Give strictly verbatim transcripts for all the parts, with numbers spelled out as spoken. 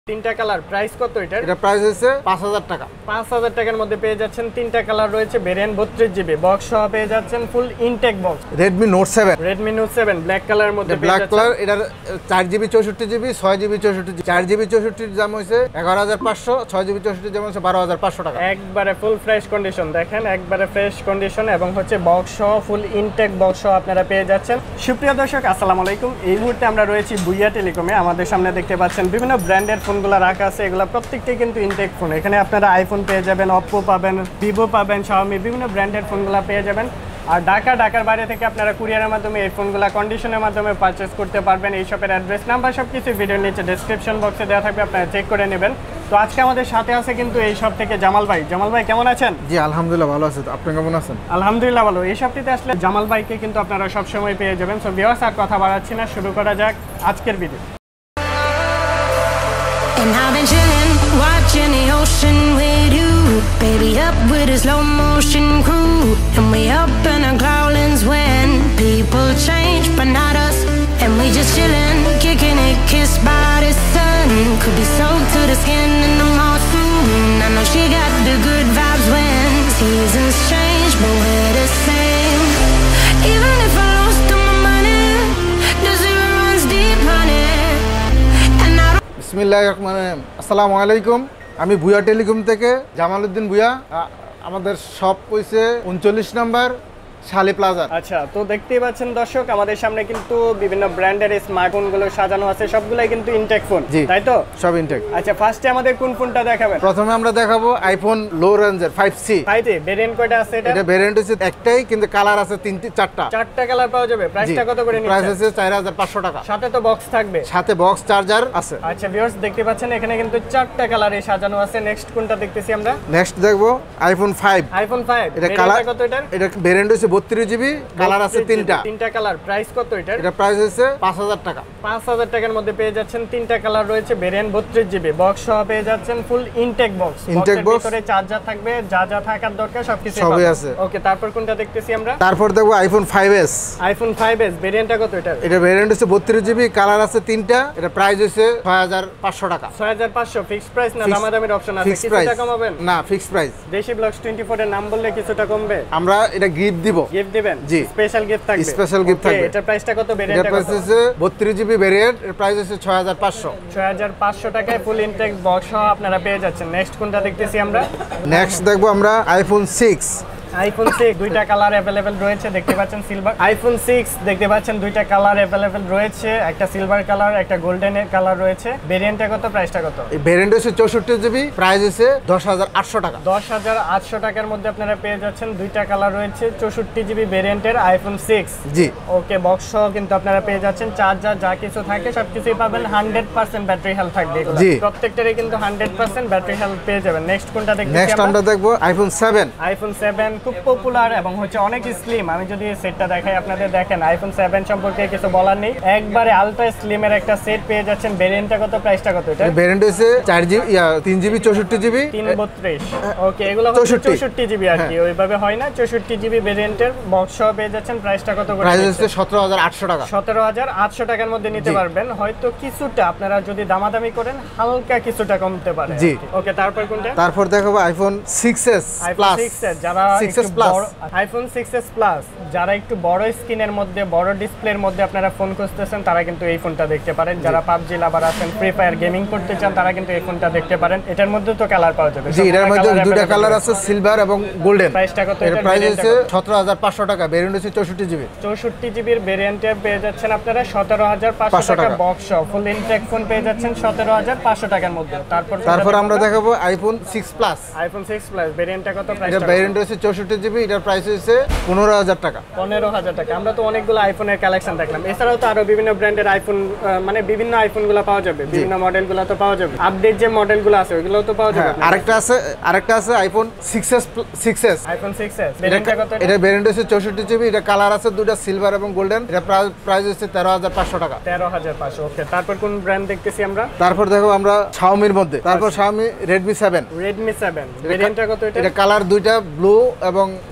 তিনটা colour, price কত এটা? এটা প্রাইস হচ্ছে পাঁচ হাজার টাকা। পাঁচ হাজার টাকার মধ্যে পেয়ে যাচ্ছেন। তিনটা কালার রয়েছে, ভেরিয়েন্ট বত্রিশ জিবি, বক্স সহ পেয়ে যাচ্ছেন, full intact box. Redmi Note seven, Redmi Note seven black কালারের মধ্যে পেয়ে ব্ল্যাক যাচ্ছেন। কালার, এটার চার জিবি চৌষট্টি জিবি, ছয় জিবি চৌষট্টি জিবি। চার জিবি চৌষট্টির দাম হয়েছে এগারো হাজার পাঁচশো, ছয় জিবি চৌষট্টির দাম হচ্ছে বারো হাজার পাঁচশো টাকা। একবারে ফুল ফ্রেশ কন্ডিশন, দেখেন একবারে ফ্রেশ কন্ডিশন এবং হচ্ছে বক্স সহ ফুল ইনটেক বক্স সহ আপনারা পেয়ে যাচ্ছেন। সুপ্রিয় দর্শক আসসালামু আলাইকুম। এই মুহূর্তে আমরা রয়েছি ভুইয়া টেলিকমে। আমাদের সামনে দেখতে পাচ্ছেন বিভিন্ন ব্র্যান্ডের ফোনগুলো রাখা আছে, এগুলো প্রত্যেকটাই কিন্তু ইনটেক ফোন। এখানে আপনারা আইফোন পেয়ে যাবেন, অপ্পো পাবেন, ভিভো পাবেন, শাওমি, বিভিন্ন ব্র্যান্ডের ফোনগুলো পেয়ে যাবেন। আর ঢাকা ঢাকার বাইরে থেকে আপনারা কুরিয়ারের মাধ্যমে এই ফোনগুলো কন্ডিশনের মাধ্যমে পারচেস করতে পারবেন। এই শপের অ্যাড্রেস নাম্বার সব কিছু ভিডিওর নিচে ডেসক্রিপশন বক্সে দেওয়া থাকবে, আপনারা চেক করে নেবেন। তো আজকে আমাদের সাথে আছে কিন্তু এই শপ থেকে জামাল ভাই। জামাল ভাই কেমন আছেন? জি আলহামদুলিল্লাহ ভালো আছি, আপনি কেমন আছেন? আলহামদুলিল্লাহ ভালো। এই শপটিতে আসলে জামাল ভাইকে কিন্তু আপনারা সবসময় পেয়ে যাবেন। সো ভিউয়ার্স আর কথা বাড়াচ্ছি না, শুরু করা যাক আজকের video. And I've been chilling, watching the ocean with you. Baby up with a slow motion crew. And we up in our growlings when people change, but not us. And we just chilling, kicking it, kissed by the sun. Could be soaked to the skin in the monsoon. I know she got the good vibes when seasons change, but we're the same. Even if I lost all my money, the zero runs deep, honey. And I don't বিসমিল্লাহির রহমানির রহিম। আসসালামু আলাইকুম, আমি ভুয়া telecom থেকে জামাল উদ্দিন ভুয়া। আমাদের shop হইছে উনচল্লিশ নাম্বার শালি প্লাজা। আচ্ছা, তো দেখতেই পাচ্ছেন দর্শক, আমাদের সামনে কিন্তু বিভিন্ন ব্র্যান্ডের স্মার্টফোনগুলো সাজানো আছে, সবগুলাই কিন্তু ইনটেক ফোন, তাই তো? সব ইনটেক। আচ্ছা, ফার্স্টে আমাদের কোন ফোনটা দেখাবেন? প্রথমে আমরা দেখাবো আইফোন লো রেঞ্জের five C. Five C variant কয়টা আছে এটা? এটা ভেরিয়েন্ট হচ্ছে একটাই, কিন্তু কালার আছে তিনটি চারটা। চারটা কালার পাওয়া যাবে। প্রাইসটা কত করে নিচ্ছেন? প্রাইস আছে চার হাজার পাঁচশো টাকা। সাথে তো বক্স থাকবে? সাথে বক্স চার্জার আছে। আচ্ছা ভিউয়ার্স দেখতে পাচ্ছেন এখানে কিন্তু চারটা কালারে সাজানো আছে। নেক্সট কোনটা দেখতেছি আমরা? নেক্সট দেখবো আইফোন ফাইভ। আইফোন ফাইভ এটা কালার কত এটার? এটা ভেরিয়েন্ট হচ্ছে বত্রিশ জিবি, কালার আছে তিনটা। তিনটা কালার, প্রাইস কত এটার? এটা প্রাইস হচ্ছে পাঁচ হাজার টাকা। পাঁচ হাজার টাকার মধ্যে পেয়ে যাচ্ছেন। তিনটা কালার রয়েছে, ভেরিয়েন্ট বত্রিশ জিবি, বক্স সহ পেয়ে যাচ্ছেন, full intact box. Intact box, ভিতরে চার্জার থাকবে, যা যা থাকার দরকার সবকিছু সবই আছে। ওকে, তারপর কোনটা দেখতেছি আমরা? তারপর দেখবো iPhone five S. IPhone five S ভেরিয়েন্টটা কত এটার? এটা ভেরিয়েন্ট হচ্ছে বত্রিশ জিবি, কালার আছে তিনটা। এটা প্রাইস হচ্ছে ছয় হাজার পাঁচশো টাকা। ছয় হাজার পাঁচশো ফিক্সড প্রাইস না দামাদামির অপশন আছে? কিছুটা কমাবেন? না, fixed price. Deshi blogs twenty four এর নাম বললে কিছুটা কমবে। আমরা এটা গিফট দিব। গিফট দিবেন? জি, স্পেশাল গিফট থাকবে। স্পেশাল গিফট থাকবে। এটা প্রাইসটা কত? এটা ভেরিয়েন্টটা প্রাইস কত? হচ্ছে বত্রিশ জিবি ভেরিয়েন্ট, এর প্রাইস হচ্ছে ছয় হাজার পাঁচশো। ছয় হাজার পাঁচশো টাকায় ফুল ইনটেক বক্স সহ আপনারা পেয়ে যাচ্ছেন। নেক্সট কোনটা দেখতেছি আমরা? নেক্সট দেখবো আমরা আইফোন সিক্স। আইফোন সিক্স দুইটা কালার अवेलेबल রয়েছে, দেখতে পাচ্ছেন সিলভার। আইফোন সিক্স দেখতে পাচ্ছেন দুইটা কালার अवेलेबल রয়েছে, একটা সিলভার কালার, একটা গোল্ডেন কালার রয়েছে। ভেরিয়েন্টটা কত, প্রাইসটা কত? এই ভেরিয়েন্ট হচ্ছে চৌষট্টি জিবি, প্রাইস হচ্ছে দশ হাজার আটশো টাকা। দশ হাজার আটশো টাকার মধ্যে আপনারা পেয়ে যাচ্ছেন। দুইটা কালার রয়েছে, চৌষট্টি জিবি ভেরিয়েন্টের আইফোন সিক্স। জি ওকে, বক্স সহ কিন্তু আপনারা পেয়ে যাচ্ছেন। চার্জার যা কিছু থাকে সবকিছুই পাবেন। হান্ড্রেড পার্সেন্ট ব্যাটারি হেলথ থাকবে এগুলো, প্রত্যেকটারই কিন্তু হান্ড্রেড পার্সেন্ট ব্যাটারি হেলথ পেয়ে যাবেন। নেক্সট কোনটা দেখতেছি? নেক্সট আমরা দেখবো আইফোন সেভেন। আইফোন সেভেন খুব পপুলার এবং হচ্ছে অনেক স্লিম। আমি যদি সেটটা দেখাই আপনাদের, দেখেন আইফোন সেভেন সম্পর্কে কিছু বলার নেই, একবারে আলট্রা স্লিম এর একটা সেট পেয়ে যাচ্ছেন। ভেরিয়েন্টটা কত, প্রাইসটা কত এটা? ভেরিয়েন্ট হচ্ছে চার জিবি, তিন জিবি চৌষট্টি জিবি, তিন বত্রিশ। ওকে, এগুলো হচ্ছে চৌষট্টি জিবি আর কি, ওইভাবে হয় না। চৌষট্টি জিবি ভেরিয়েন্টের বক্স সহ পেয়ে যাচ্ছেন। প্রাইসটা কত করে? প্রাইস হচ্ছে সতেরো হাজার আটশো টাকা। সতেরো হাজার আটশো টাকার মধ্যে নিতে পারবেন। হয়তো কিছুটা আপনারা যদি দামাদামি করেন হালকা কিছুটা কমতে পারে। জি ওকে, তারপর কোনটা? তারপর দেখাবো আইফোন সিক্স এস প্লাস। যারা আইফোন সিক্স এস প্লাস যারা একটু বড় স্ক্রিনের মধ্যে, বড় ডিসপ্লের মধ্যে আপনারা ফোন খুঁজতেছেন, তারা কিন্তু এই ফোনটা দেখতে পারেন। যারা পাবজি লাভার আছেন, ফ্রি ফায়ার গেমিং করতে চান, তারা কিন্তু এই ফোনটা দেখতে পারেন। এটার মধ্যে তো কালার পাওয়া যাবে। জি, এর মধ্যে দুটো কালার আছে, সিলভার এবং গোল্ডেন। প্রাইসটা কত? এর প্রাইস হচ্ছে সতেরো হাজার পাঁচশো টাকা। ভেরিয়েন্ট হচ্ছে চৌষট্টি জিবি। চৌষট্টি জিবির ভেরিয়েন্টে পেয়ে যাচ্ছেন আপনারা সতেরো হাজার পাঁচশো টাকা। বক্স সহ ফুল ইনটেক ফোন পেয়ে যাচ্ছেন সতেরো হাজার পাঁচশো টাকার মধ্যে। তারপর তারপর আমরা দেখাবো iPhone six plus. IPhone six plus ভেরিয়েন্টটা কত? প্রাইস? এটা ভেরিয়েন্ট হচ্ছে চৌষট্টি জিবি, এটার প্রাইস হচ্ছে পনেরো হাজার টাকা। পনেরো হাজার টাকা। আমরা তো অনেকগুলো আইফোনের কালেকশন দেখলাম, এছাড়াও তো আরো বিভিন্ন ব্র্যান্ডের আইফোন, মানে বিভিন্ন আইফোনগুলো পাওয়া যাবে, বিভিন্ন মডেলগুলো তো পাওয়া যাবে। আপডেট যে মডেলগুলো আছে ওইগুলো তো পাওয়া যাবে। আরেকটা আছে আরেকটা আছে iPhone six S six S. IPhone six S ভেরিয়েন্টটা কত? এটা ভেরিয়েন্ট হচ্ছে চৌষট্টি জিবি, এটা কালার আছে দুটো, সিলভার এবং গোল্ডেন। এটা প্রাইস হচ্ছে তেরো হাজার পাঁচশো টাকা। তেরো হাজার পাঁচশো। ওকে, তারপর কোন ব্র্যান্ড দেখতেছি আমরা? তারপর দেখো আমরা শাওমির মধ্যে। তারপর Xiaomi Redmi seven. Redmi seven ভেরিয়েন্টটা কত এটা? এটা কালার দুইটা, ব্লু এবং ব্ল্যাক।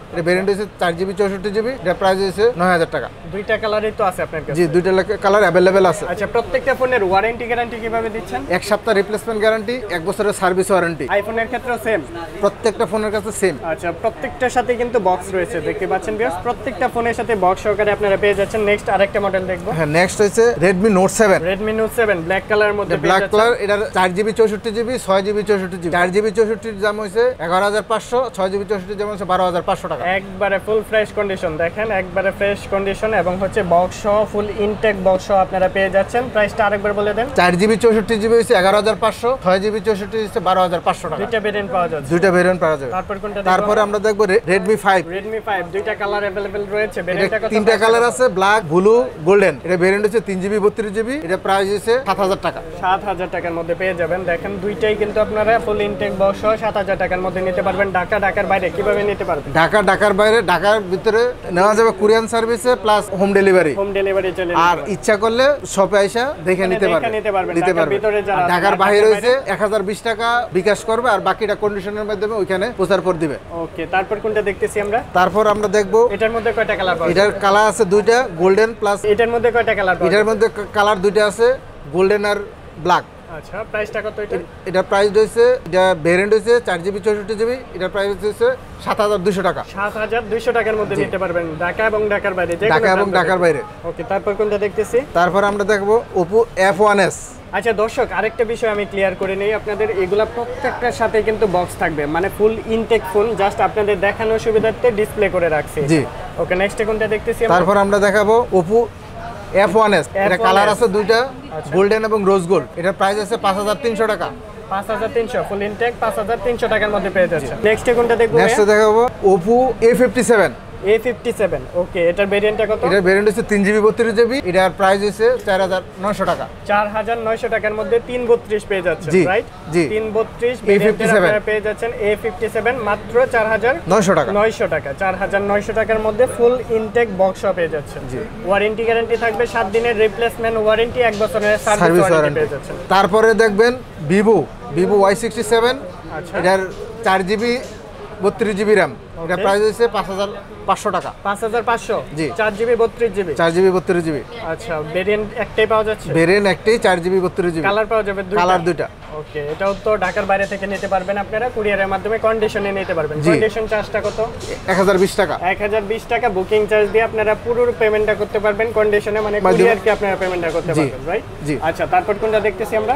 এটা ভেরিয়েন্ট হচ্ছে চার জিবি চৌষট্টি জিবি, এটা প্রাইস হচ্ছে নয় হাজার টাকা। দুইটা কালারই তো আছে আপনার কাছে? জি, দুইটা কালার অ্যাভেলেবেল আছে। আচ্ছা, প্রত্যেকটা ফোনের ওয়ারেন্টি গ্যারান্টি কিভাবে দিচ্ছেন? এক সপ্তাহ রিপ্লেসমেন্ট গ্যারান্টি, এক বছরের সার্ভিস ওয়ারেন্টি। আইফোনের ক্ষেত্রেও সেম? প্রত্যেকটা ফোনের কাছে সেম। আচ্ছা, প্রত্যেকটার সাথে কিন্তু বক্স রয়েছে, দেখতে পাচ্ছেন ভিউয়ার্স, প্রত্যেকটা ফোনের সাথে বক্স সহকারে আপনারা পেয়ে যাচ্ছেন। নেক্সট আরেকটা মডেল দেখবো। হ্যাঁ, নেক্সট হচ্ছে Redmi Note seven. Redmi Note seven black কালারের মধ্যে ব্ল্যাক কালার, এটার চার জিবি চৌষট্টি জিবি, ছয় জিবি চৌষট্টি জিবি। চার জিবি চৌষট্টির দাম হয়েছে এগারো হাজার পাঁচশো, ছয় জিবি চৌষট্টির দাম হচ্ছে বারো হাজার পাঁচশো টাকা। একবারে ফুল ফ্রেশ কন্ডিশন, দেখেন একবারে ফ্রেশ কন্ডিশন এবং হচ্ছে বক্স সহ ফুল ইনটেক বক্স সহ আপনারা পেয়ে যাচ্ছেন। প্রাইসটা আরেকবার বলে দেন। চার জিবি চৌষট্টি জিবি হচ্ছে এগারো হাজার পাঁচশো, ছয় জিবি চৌষট্টি হচ্ছে বারো হাজার পাঁচশো টাকা। দুইটা ভেরিয়েন্ট পাওয়া যাচ্ছে? দুইটা ভেরিয়েন্ট পাওয়া যাবে। তারপর কোনটা? তারপরে আমরা দেখবো রেডমি ফাইভ। রেডমি ফাইভ দুইটা কালার अवेलेबल রয়েছে। ভেরিয়েন্টটা কত? তিনটা কালার আছে, ব্ল্যাক, ব্লু, গোল্ডেন। এটা ভেরিয়েন্ট হচ্ছে তিন জিবি বত্রিশ জিবি, এটা প্রাইস হচ্ছে সাত হাজার টাকা। সাত হাজার টাকার মধ্যে পেয়ে যাবেন। দেখেন দুইটাই কিন্তু আপনারা ফুল ইনটেক বক্স সহ সাত হাজার টাকার মধ্যে নিতে পারবেন। ঢাকা ঢাকার বাইরে কিভাবে নিতে পারবেন? ঢাকা ঢাকার বাইরে, ঢাকার ভিতরে নেওয়া যাবে কুরিয়ান সার্ভিসে plus home delivery. Home delivery চলে। আর ইচ্ছা করলে শপে আইসা দেখে নিতে পারবেন। নিতে পারবেন। নিতে ঢাকার ভিতরে যারা ঢাকার বাইরে হইছে এক হাজার বিশ টাকা বিকাশ করবে, আর বাকিটা কন্ডিশনের মাধ্যমে ওইখানে প্রচার করে দিবে। ওকে, তারপর কোনটা দেখতেছি আমরা? তারপর আমরা দেখবো এটার মধ্যে কয়টা কালার পাবেন? এটার কালার আছে দুইটা, গোল্ডেন প্লাস। এটার মধ্যে কয়টা কালার পাবেন? এটার মধ্যে কালার দুইটা আছে, গোল্ডেন আর ব্ল্যাক। আচ্ছা, প্রাইসটা কত এটা? এটা প্রাইস হইছে, এটা ভেরিয়েন্ট হইছে চার জিবি চৌষট্টি জিবি, এটা প্রাইস হইছে সাত হাজার দুইশো টাকা। সাত হাজার দুইশো টাকার মধ্যে নিতে পারবেন ঢাকা এবং ঢাকার বাইরে। ঢাকা এবং ঢাকার বাইরে। ওকে, তারপর কোনটা দেখতেছি? তারপর আমরা দেখবো ওপো এফ ওয়ান এস। আচ্ছা দর্শক, আরেকটা বিষয় আমি ক্লিয়ার করে নেই আপনাদের, এগুলা প্রত্যেকটার সাথে কিন্তু বক্স থাকবে, মানে ফুল ইনটেক ফোন, জাস্ট আপনাদের দেখানোর সুবিধার্থে ডিসপ্লে করে রাখছি। জি। ওকে, নেক্সট কোনটা দেখতেছি? তারপর আমরা দেখাবো ওপো এফ ওয়ান এস। এটা কালার আছে দুইটা, গোল্ডেন এবং রোজ গোল্ড। এটার প্রাইস আছে পাঁচ হাজার তিনশো টাকা। পাঁচ হাজার তিনশো ফুল ইনটেক পাঁচ হাজার তিনশো টাকার মধ্যে পেয়ে যাচ্ছে। নেক্সট কোনটা দেখবো? নেক্সট দেখাবো Oppo A fifty seven. A fifty seven. Okay, এটার ভেরিয়েন্টটা কত? এটার ভেরিয়েন্ট হচ্ছে তিন জিবি বত্রিশ জিবি, এটার প্রাইস হচ্ছে চার হাজার নয়শো টাকা। চার হাজার নয়শো টাকার মধ্যে তিন বত্রিশ পেয়ে যাচ্ছেন, জি, রাইট? জি। তিন বত্রিশ এ ফিফটি সেভেন আপনারা পেয়ে যাচ্ছেন। এ ফিফটি সেভেন মাত্র চার হাজার নয়শো টাকা। নয়শো টাকা। চার হাজার নয়শো টাকার মধ্যে ফুল ইনটেক বক্স পেয়ে যাচ্ছেন। জি। ওয়ারেন্টি গ্যারান্টি থাকবে সাত দিনের, রিপ্লেসমেন্ট ওয়ারেন্টি, এক বছরের সার্ভিস সার্ভিস ওয়ারেন্টি ওয়ারেন্টি পেয়ে যাচ্ছেন। তারপরে দেখবেন Vivo Vivo Y sixty seven. আচ্ছা। এটার চার জিবি বত্রিশ জিবি র্যাম, এটা প্রাইস হচ্ছে পাঁচ হাজার পাঁচশো টাকা। পাঁচ হাজার পাঁচশো। জি। চার জিবি বত্রিশ জিবি। চার জিবি বত্রিশ জিবি। আচ্ছা, ভেরিয়েন্ট একটাই পাওয়া যাচ্ছে? ভেরিয়েন্ট একটাই, চার জিবি বত্রিশ জিবি। কালার পাওয়া যাবে দুইটা? কালার দুইটা। ওকে, এটাও তো ঢাকার বাইরে থেকে নিতে পারবেন আপনারা, কুরিয়ারের মাধ্যমে কন্ডিশনে নিতে পারবেন। কন্ডিশন চার্জটা কত? এক হাজার বিশ টাকা। এক হাজার বিশ টাকা বুকিং চার্জ দিয়ে আপনারা পুরো পেমেন্টটা করতে পারবেন কন্ডিশনে, মানে কুরিয়ারকে আপনারা পেমেন্টটা করতে পারবেন, রাইট? জি। আচ্ছা, তারপর কোনটা দেখতেছি আমরা?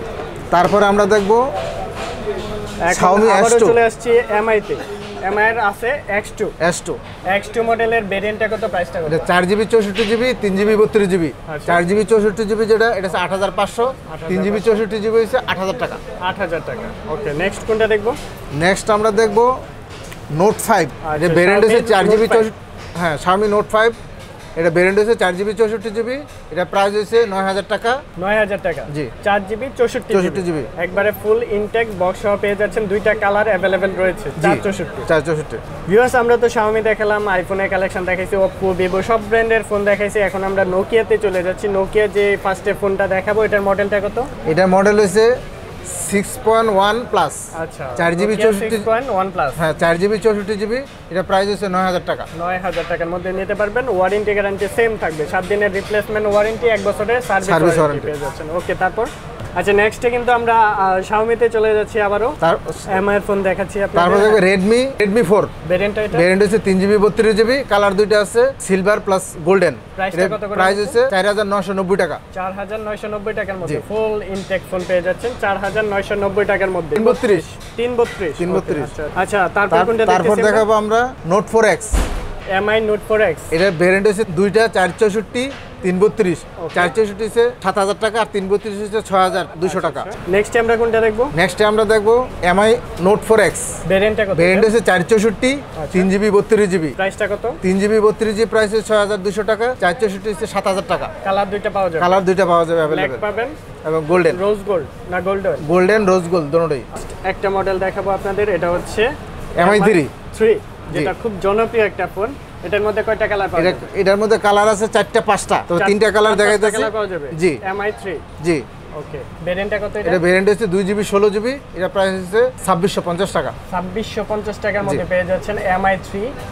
তারপর আমরা দেখবো Xiaomi এস টু। চলে আসছি এমআই তে। এমআই এর আছে X two. S two. X two মডেলের ভেরিয়েন্টটা কত, প্রাইসটা কত? এটা চার জিবি চৌষট্টি জিবি, তিন জিবি বত্রিশ জিবি। চার জিবি চৌষট্টি জিবি যেটা, এটা হচ্ছে আট হাজার পাঁচশো। তিন জিবি চৌষট্টি জিবি হচ্ছে আট হাজার টাকা। আট হাজার টাকা। ওকে, নেক্সট কোনটা দেখবো? নেক্সট আমরা দেখবো নোট ফাইভ। এটা ভেরিয়েন্ট হচ্ছে চার জিবি চৌষট্টি। হ্যাঁ, Xiaomi নোট ফাইভ। এটা ভেরিয়েন্ট হচ্ছে চার জিবি চৌষট্টি জিবি, এটা প্রাইস হচ্ছে নয় হাজার টাকা। নয় হাজার টাকা। জি। চার জিবি চৌষট্টি চৌষট্টি জিবি। একবারে ফুল ইনটেক বক্স সহ পেয়ে যাচ্ছেন। দুইটা কালার অ্যাভেলেবেল রয়েছে। চার চৌষট্টি। চার চৌষট্টি। ভিউয়ার্স, আমরা তো Xiaomi দেখালাম, আইফোনের কালেকশন দেখাইছি, Oppo, Vivo সব ব্র্যান্ডের ফোন দেখাইছি। এখন আমরা নোকিয়াতে চলে যাচ্ছি। নোকিয়া যে ফার্স্টে ফোনটা দেখাবো, এটার মডেলটা কত? এটার মডেল হচ্ছে সিক্স পয়েন্ট ওয়ান প্লাস। আচ্ছা, চার জিবি চৌষট্টি পয়েন্ট ওয়ান প্লাস। হ্যাঁ, চার জিবি চৌষট্টি জিবি, এটা প্রাইস হচ্ছে নয় হাজার টাকা। নয় হাজার টাকার মধ্যে নিতে পারবেন। ওয়ারেন্টি গ্যারান্টি সেম থাকবে, সাত দিনের রিপ্লেসমেন্ট ওয়ারেন্টি, এক বছরের সার্ভিস ওয়ারেন্টি পেয়ে যাচ্ছেন। ওকে, তারপর আচ্ছা নেক্সটে কিন্তু আমরা Xiaomi তে চলে যাচ্ছি আবারো। তার এমআই এর ফোন দেখাচ্ছি আপনাদের। তারপর দেখো Redmi Redmi ফোর। ভেরিয়েন্টটা এটা? ভেরিয়েন্ট হচ্ছে তিন জিবি বত্রিশ জিবি, কালার দুইটা আছে, সিলভার প্লাস গোল্ডেন। প্রাইসটা কত করে? প্রাইস হচ্ছে চার হাজার নয়শো নব্বই টাকা। চার হাজার নয়শো নব্বই টাকার মধ্যে ফুল ইনটেক ফোন পেয়ে যাচ্ছেন চার হাজার নয়শো নব্বই টাকার মধ্যে। তিন বত্রিশ। তিন বত্রিশ। তিন বত্রিশ। আচ্ছা, তারপর কোনটা দেখতেছি? তারপর দেখাবো আমরা Note four X. Mi Note four X. এটা ভেরিয়েন্ট হচ্ছে দুইটা, চার চৌষট্টি, তিন বত্রিশ। চার চৌষট্টি হচ্ছে সাত হাজার টাকা, আর তিন বত্রিশ হচ্ছে ছয় হাজার দুশো টাকা। নেক্সট আমরা কোনটা দেখবো? নেক্সট আমরা দেখবো এমআই নোট ফোর এক্স। ভেরিয়েন্টটা কত? ভেরিয়েন্ট হচ্ছে চার চৌষট্টি, তিন জিবি বত্রিশ জিবি। প্রাইসটা কত? তিন জিবি বত্রিশ জিবি প্রাইস হচ্ছে ছয় হাজার দুশো টাকা, চার চৌষট্টি হচ্ছে সাত হাজার টাকা। কালার দুইটা পাওয়া যাবে? কালার দুইটা পাওয়া যাবে ব্ল্যাক অ্যাভেলেবেল পাবেন এবং গোল্ডেন। রোজ গোল্ড না গোল্ডেন? গোল্ডেন রোজ গোল্ড দুটোই। একটা মডেল দেখাবো আপনাদের, এটা হচ্ছে এমআই থ্রি থ্রি, যেটা খুব জনপ্রিয় একটা ফোন। এটার মধ্যে কয়টা কালার পাবেন? এটা এটার মধ্যে কালার আছে চারটা পাঁচটা, তো তিনটা কালার দেখাইতেছি। কালার পাওয়া যাবে? জি। MI three. জি। ওকে, ভেরিয়েন্টটা কত এটা? এটা ভেরিয়েন্ট হচ্ছে দুই জিবি ষোলো জিবি, এটা প্রাইস হচ্ছে ছাব্বিশশো পঞ্চাশ টাকা। ছাব্বিশশো পঞ্চাশ টাকার মধ্যে পেয়ে যাচ্ছেন এমআই থ্রি।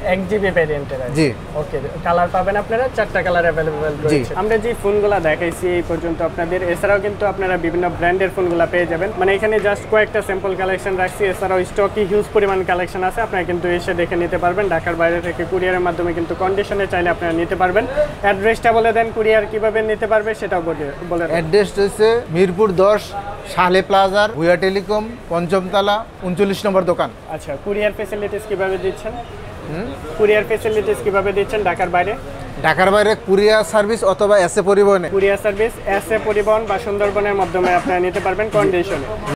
এক জিবি ভ্যারিয়েন্টের জি ওকে কালার পাবেন আপনারা চারটা কালার অ্যাভেলেবেল রয়েছে আমরা যে ফোনগুলো দেখাইছি এই পর্যন্ত আপনাদের এছাড়াও কিন্তু আপনারা বিভিন্ন ব্র্যান্ডের ফোনগুলো পেয়ে যাবেন মানে এখানে জাস্ট কয়েকটা স্যাম্পল কালেকশন রাখছি এছাড়াও স্টকে হিউজ পরিমাণ কালেকশন আছে আপনারা কিন্তু এসে দেখে নিতে পারবেন ঢাকার বাইরে থেকে কুরিয়ারের মাধ্যমে কিন্তু কন্ডিশনে চাইলে আপনারা নিতে পারবেন অ্যাড্রেসটা বলে দেন কুরিয়ার কিভাবে নিতে পারবে সেটাও বলে দেন অ্যাড্রেসটা হচ্ছে মিরপুর দশ শাহ প্লাজার ভুয়া টেলিকম পঞ্চমতলা উনচল্লিশ নম্বর দোকান আচ্ছা কুরিয়ার ফ্যাসিলিটিস কিভাবে দিচ্ছেন কুরিয়ার ফ্যাসিলিটিস কিভাবে দিচ্ছেন ঢাকার বাইরে ঢাকার বাইরে কুরিয়ার সার্ভিস অথবা এসএ পরিবহনে কুরিয়ার সার্ভিস এসএ পরিবহন বা সুন্দরবনের মাধ্যমে আপনারা নিতে পারবেন কন্ডিশনে